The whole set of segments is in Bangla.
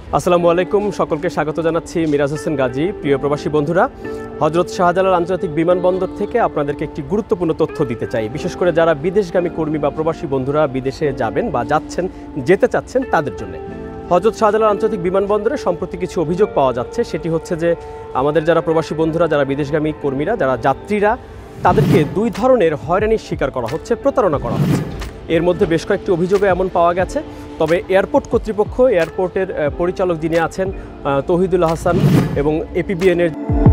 আসসালামু আলাইকুম, সকলকে স্বাগত জানাচ্ছি। মিরাজ হোসেন গাজী। প্রিয় প্রবাসী বন্ধুরা, হজরত শাহজালাল আন্তর্জাতিক বিমানবন্দর থেকে আপনাদেরকে একটি গুরুত্বপূর্ণ তথ্য দিতে চাই, বিশেষ করে যারা বিদেশগামী কর্মী বা প্রবাসী বন্ধুরা বিদেশে যাবেন বা যাচ্ছেন, যেতে চাচ্ছেন তাদের জন্য। হজরত শাহজালাল আন্তর্জাতিক বিমানবন্দরে সম্প্রতি কিছু অভিযোগ পাওয়া যাচ্ছে। সেটি হচ্ছে যে আমাদের যারা প্রবাসী বন্ধুরা, যারা বিদেশগামী কর্মীরা, যারা যাত্রীরা, তাদেরকে দুই ধরনের হয়রানির শিকার করা হচ্ছে, প্রতারণা করা হচ্ছে। এর মধ্যে বেশ কয়েকটি অভিযোগও এমন পাওয়া গেছে। তবে এয়ারপোর্ট কর্তৃপক্ষ, এয়ারপোর্টের পরিচালক যিনি আছেন তৌহিদুল হাসান এবং এপিবিএনের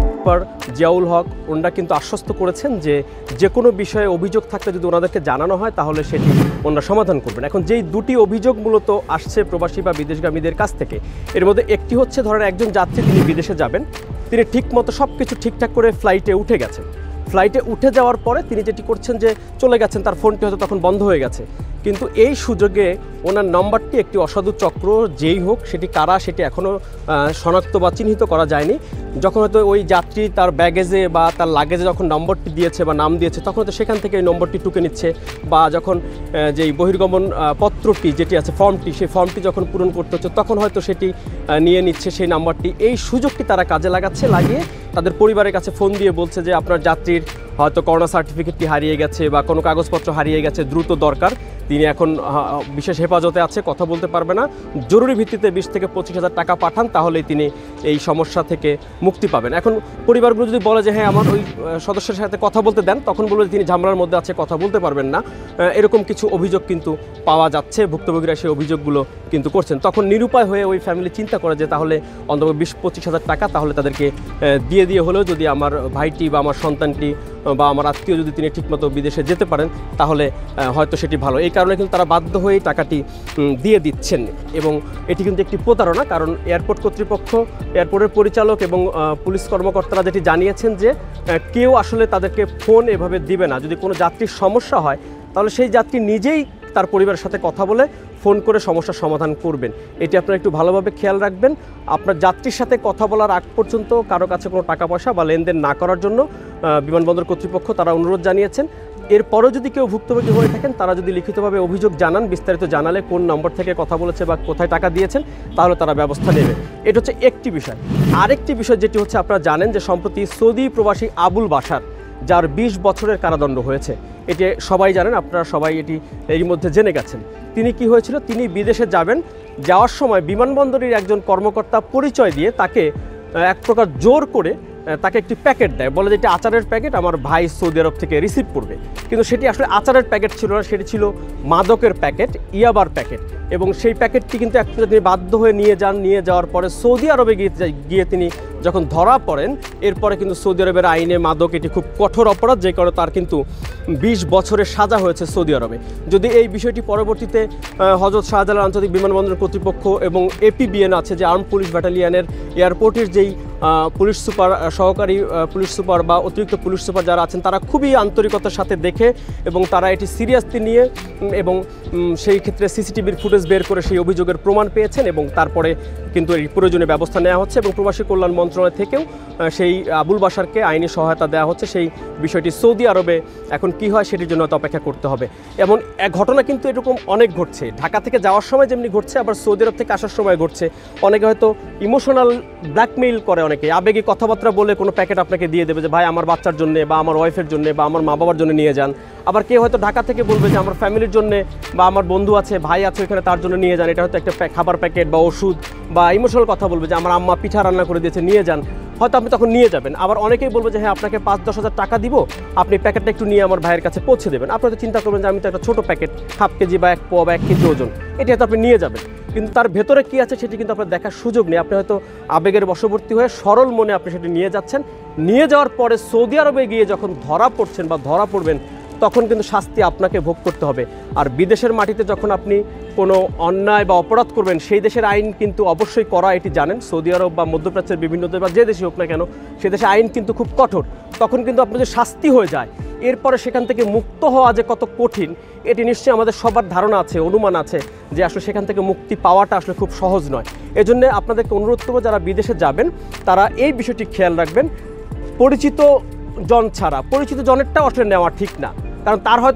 জিয়াউল হক, ওনারা কিন্তু আশ্বস্ত করেছেন যে কোনো বিষয়ে অভিযোগ থাকলে যদি ওনাদেরকে জানানো হয় তাহলে সেটি ওনারা সমাধান করবেন। এখন যেই দুটি অভিযোগ মূলত আসছে প্রবাসী বা বিদেশগামীদের কাছ থেকে, এর মধ্যে একটি হচ্ছে ধরেন একজন যাত্রী, তিনি বিদেশে যাবেন, তিনি ঠিকমতো সব কিছু ঠিকঠাক করে ফ্লাইটে উঠে গেছেন। ফ্লাইটে উঠে যাওয়ার পরে তিনি যেটি করছেন যে চলে গেছেন, তার ফোনটি হয়তো তখন বন্ধ হয়ে গেছে, কিন্তু এই সুযোগে ওনার নম্বরটি একটি অসাধু চক্র, যেই হোক সেটি কারা সেটি এখনও শনাক্ত বা চিহ্নিত করা যায়নি। যখন হয়তো ওই যাত্রী তার ব্যাগেজে বা তার লাগেজে যখন নম্বরটি দিয়েছে বা নাম দিয়েছে, তখন হয়তো সেখান থেকে এই নম্বরটি টুকে নিচ্ছে, বা যখন যেই বহির্গমন পত্রটি যেটি আছে, ফর্মটি, সেই ফর্মটি যখন পূরণ করতে হচ্ছে তখন হয়তো সেটি নিয়ে নিচ্ছে সেই নাম্বারটি। এই সুযোগটি তারা কাজে লাগাচ্ছে, লাগিয়ে তাদের পরিবারের কাছে ফোন দিয়ে বলছে যে আপনার যাত্রীর হয়তো করোনা সার্টিফিকেটটি হারিয়ে গেছে বা কোনো কাগজপত্র হারিয়ে গেছে, দ্রুত দরকার, তিনি এখন বিশেষ হেফাজতে আছে, কথা বলতে পারবে না, জরুরি ভিত্তিতে 20 থেকে 25,000 টাকা পাঠান, তাহলেই তিনি এই সমস্যা থেকে মুক্তি পাবেন। এখন পরিবারগুলো যদি বলে যে হ্যাঁ আমার ওই সদস্যের সাথে কথা বলতে দেন, তখন বলবে যে তিনি ঝামেলার মধ্যে আছে, কথা বলতে পারবেন না। এরকম কিছু অভিযোগ কিন্তু পাওয়া যাচ্ছে, ভুক্তভোগীরা সেই অভিযোগগুলো কিন্তু করছেন। তখন নিরুপায় হয়ে ওই ফ্যামিলি চিন্তা করে যে তাহলে অন্তত 20-25,000 টাকা তাহলে তাদেরকে দিয়ে হলেও যদি আমার ভাইটি বা আমার সন্তানটি বা আমার আত্মীয় যদি তিনি ঠিকমতো বিদেশে যেতে পারেন তাহলে হয়তো সেটি ভালো। এই কারণে কিন্তু তারা বাধ্য হয়ে টাকাটি দিয়ে দিচ্ছেন, এবং এটি কিন্তু একটি প্রতারণা। কারণ এয়ারপোর্ট কর্তৃপক্ষ, এয়ারপোর্টের পরিচালক এবং পুলিশ কর্মকর্তারা যেটি জানিয়েছেন যে কেউ আসলে তাদেরকে ফোন এভাবে দিবে না। যদি কোনো যাত্রীর সমস্যা হয় তাহলে সেই যাত্রী নিজেই তার পরিবারের সাথে কথা বলে ফোন করে সমস্যার সমাধান করবেন। এটি আপনারা একটু ভালোভাবে খেয়াল রাখবেন। আপনার যাত্রীর সাথে কথা বলার আগ পর্যন্ত কারো কাছে কোনো টাকা পয়সা বা লেনদেন না করার জন্য বিমানবন্দর কর্তৃপক্ষ তারা অনুরোধ জানিয়েছেন। এরপরও যদি কেউ ভুক্তভোগী হয়ে থাকেন, তারা যদি লিখিতভাবে অভিযোগ জানান, বিস্তারিত জানালে কোন নম্বর থেকে কথা বলেছে বা কোথায় টাকা দিয়েছেন, তাহলে তারা ব্যবস্থা নেবে। এটা হচ্ছে একটি বিষয়। আরেকটি বিষয় যেটি হচ্ছে, আপনারা জানেন যে সম্প্রতি সৌদি প্রবাসী আবুল বাশার, যার 20 বছরের কারাদণ্ড হয়েছে, এটি সবাই জানেন, আপনারা সবাই এটি এর মধ্যে জেনে গেছেন। তিনি কি হয়েছিল, তিনি বিদেশে যাবেন, যাওয়ার সময় বিমানবন্দরের একজন কর্মকর্তা পরিচয় দিয়ে তাকে এক প্রকার জোর করে তাকে একটি প্যাকেট দেয়, বলে যে এটি আচারের প্যাকেট, আমার ভাই সৌদি আরব থেকে রিসিভ করবে। কিন্তু সেটি আসলে আচারের প্যাকেট ছিল না, সেটি ছিল মাদকের প্যাকেট, ইয়াবার প্যাকেট। এবং সেই প্যাকেটটি কিন্তু একটা তিনি বাধ্য হয়ে নিয়ে যান। নিয়ে যাওয়ার পরে সৌদি আরবে গিয়ে তিনি যখন ধরা পড়েন, এরপরে কিন্তু সৌদি আরবের আইনে মাদক এটি খুব কঠোর অপরাধ, যে কারণে তার কিন্তু 20 বছরের সাজা হয়েছে সৌদি আরবে। যদি এই বিষয়টি পরবর্তীতে হজরত শাহজালাল আন্তর্জাতিক বিমানবন্দর কর্তৃপক্ষ এবং এপিবিএন আছে, যে আর্ম পুলিশ ব্যাটালিয়নের এয়ারপোর্টের যেই পুলিশ সুপার, সহকারী পুলিশ সুপার বা অতিরিক্ত পুলিশ সুপার যারা আছেন, তারা খুবই আন্তরিকতার সাথে দেখে এবং তারা এটি সিরিয়াসলি নিয়ে এবং সেই ক্ষেত্রে সিসিটিভির ফুটেজ বের করে সেই অভিযোগের প্রমাণ পেয়েছেন, এবং তারপরে কিন্তু এই প্রয়োজনীয় ব্যবস্থা নেওয়া হচ্ছে। এবং প্রবাসী কল্যাণ মন্ত্রণালয় থেকেও সেই আবুল বাশারকে আইনি সহায়তা দেওয়া হচ্ছে। সেই বিষয়টি সৌদি আরবে এখন কি হয় সেটির জন্য তো অপেক্ষা করতে হবে। এমন এক ঘটনা কিন্তু এরকম অনেক ঘটছে, ঢাকা থেকে যাওয়ার সময় যেমনি ঘটছে, আবার সৌদি আরব থেকে আসার সময় ঘটছে। অনেকে হয়তো ইমোশনাল ব্ল্যাকমেইল করে, অনেকে আবেগী কথাবার্তা বলে কোনো প্যাকেট আপনাকে দিয়ে দেবে যে ভাই আমার বাচ্চার জন্য বা আমার ওয়াইফের জন্য বা আমার মা বাবার জন্য নিয়ে যান। আবার কেউ হয়তো ঢাকা থেকে বলবে যে আমার ফ্যামিলির জন্য বা আমার বন্ধু আছে, ভাই আছে ওইখানে, তার জন্য নিয়ে যান। এটা হয়তো একটা খাবার প্যাকেট বা ওষুধ, বা ইমোশনাল কথা বলবে যে আমার আম্মা পিঠা রান্না করে দিয়েছে, নিয়ে যান। হয়তো আপনি তখন নিয়ে যাবেন। আবার অনেকেই বলবে যে হ্যাঁ আপনাকে 5-10 হাজার টাকা দিব, আপনি প্যাকেটটা একটু নিয়ে আমার ভাইয়ের কাছে পৌঁছে দেবেন। আপনি তো চিন্তা করবেন যে আমি তো একটা ছোটো প্যাকেট, হাফ কেজি বা 1 পোয়া বা 1 কেজি ওজন, এটি হয়তো আপনি নিয়ে যাবেন, কিন্তু তার ভেতরে কী আছে সেটি কিন্তু আপনার দেখার সুযোগ নেই। আপনি হয়তো আবেগের বশবর্তী হয়ে সরল মনে আপনি সেটি নিয়ে যাচ্ছেন। নিয়ে যাওয়ার পরে সৌদি আরবে গিয়ে যখন ধরা পড়ছেন বা ধরা পড়বেন, তখন কিন্তু শাস্তি আপনাকে ভোগ করতে হবে। আর বিদেশের মাটিতে যখন আপনি কোনো অন্যায় বা অপরাধ করবেন, সেই দেশের আইন কিন্তু অবশ্যই করা, এটি জানেন। সৌদি আরব বা মধ্যপ্রাচ্যের বিভিন্ন দেশ বা যে দেশে হোক না কেন, সে দেশে আইন কিন্তু খুব কঠোর। তখন কিন্তু আপনার যে শাস্তি হয়ে যায়, এরপরে সেখান থেকে মুক্ত হওয়া যে কত কঠিন, এটি নিশ্চয়ই আমাদের সবার ধারণা আছে, অনুমান আছে যে আসলে সেখান থেকে মুক্তি পাওয়াটা আসলে খুব সহজ নয়। এজন্য আপনাদেরকে অনুরোধ করবো, যারা বিদেশে যাবেন তারা এই বিষয়টি খেয়াল রাখবেন। পরিচিত জন ছাড়া, পরিচিত জনেরটাও আসলে নেওয়া ঠিক না, কারণ তার হয়তো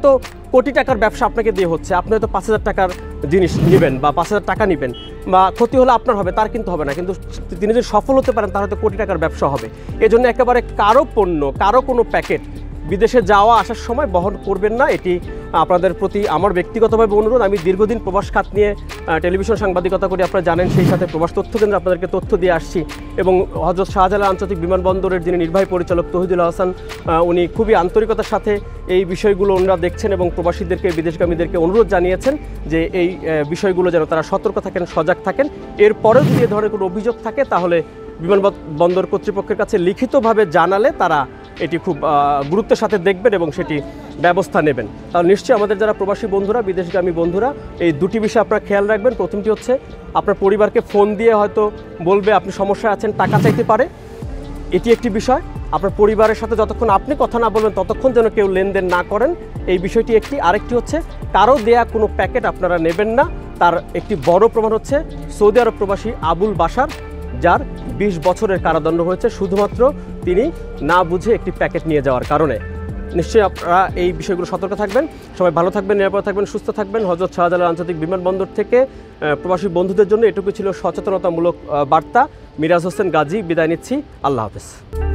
কোটি টাকার ব্যবসা আপনাকে দিয়ে হচ্ছে, আপনি হয়তো 5,000 টাকার জিনিস নেবেন বা 5,000 টাকা নেবেন, বা ক্ষতি হলে আপনার হবে, তার কিন্তু হবে না। কিন্তু তিনি যদি সফল হতে পারেন তার হয়তো কোটি টাকার ব্যবসা হবে। এজন্য একেবারে কারো পণ্য, কারো কোনো প্যাকেট বিদেশে যাওয়া আসার সময় বহন করবেন না। এটি আপনাদের প্রতি আমার ব্যক্তিগতভাবে অনুরোধ। আমি দীর্ঘদিন প্রবাস খাত নিয়ে টেলিভিশন সাংবাদিকতা করি, আপনারা জানেন। সেই সাথে প্রবাস তথ্য কেন্দ্রে আপনাদেরকে তথ্য দিয়ে আসছি, এবং হযরত শাহজালাল আন্তর্জাতিক বিমানবন্দরের যিনি নির্বাহী পরিচালক তৌহিদুল হাসান, উনি খুবই আন্তরিকতার সাথে এই বিষয়গুলো ওনারা দেখছেন এবং প্রবাসীদেরকে, বিদেশগামীদেরকে অনুরোধ জানিয়েছেন যে এই বিষয়গুলো যেন তারা সতর্ক থাকেন, সজাগ থাকেন। এরপরেও যদি এ ধরনের কোনো অভিযোগ থাকে তাহলে বিমানবন্দর কর্তৃপক্ষের কাছে লিখিতভাবে জানালে তারা এটি খুব গুরুত্বের সাথে দেখবেন এবং সেটি ব্যবস্থা নেবেন। তাহলে নিশ্চয়ই আমাদের যারা প্রবাসী বন্ধুরা, বিদেশগামী বন্ধুরা, এই দুটি বিষয় আপনারা খেয়াল রাখবেন। প্রথমটি হচ্ছে আপনার পরিবারকে ফোন দিয়ে হয়তো বলবে আপনি সমস্যায় আছেন, টাকা চাইতে পারে, এটি একটি বিষয়। আপনার পরিবারের সাথে যতক্ষণ আপনি কথা না বলবেন ততক্ষণ যেন কেউ লেনদেন না করেন, এই বিষয়টি একটি। আরেকটি হচ্ছে কারো দেয়া কোনো প্যাকেট আপনারা নেবেন না। তার একটি বড় প্রমাণ হচ্ছে সৌদি আরব প্রবাসী আবুল বাশার, যার 20 বছরের কারাদণ্ড হয়েছে শুধুমাত্র তিনি না বুঝে একটি প্যাকেট নিয়ে যাওয়ার কারণে। নিশ্চয়ই আপনারা এই বিষয়গুলো সতর্ক থাকবেন। সবাই ভালো থাকবেন, নিরাপদ থাকবেন, সুস্থ থাকবেন। হযরত শাহজালাল আন্তর্জাতিক বিমানবন্দর থেকে প্রবাসী বন্ধুদের জন্য এটুকু ছিল সচেতনতামূলক বার্তা। মিরাজ হোসেন গাজী বিদায় নিচ্ছি। আল্লাহ হাফেজ।